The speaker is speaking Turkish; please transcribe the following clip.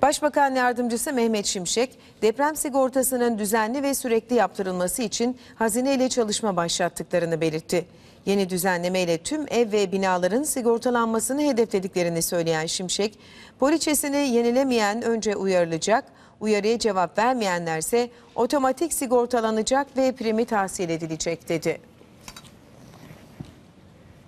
Başbakan Yardımcısı Mehmet Şimşek, deprem sigortasının düzenli ve sürekli yaptırılması için Hazine ile çalışma başlattıklarını belirtti. Yeni düzenlemeyle tüm ev ve binaların sigortalanmasını hedeflediklerini söyleyen Şimşek, poliçesini yenilemeyen önce uyarılacak, uyarıya cevap vermeyenlerse otomatik sigortalanacak ve primi tahsil edilecek dedi.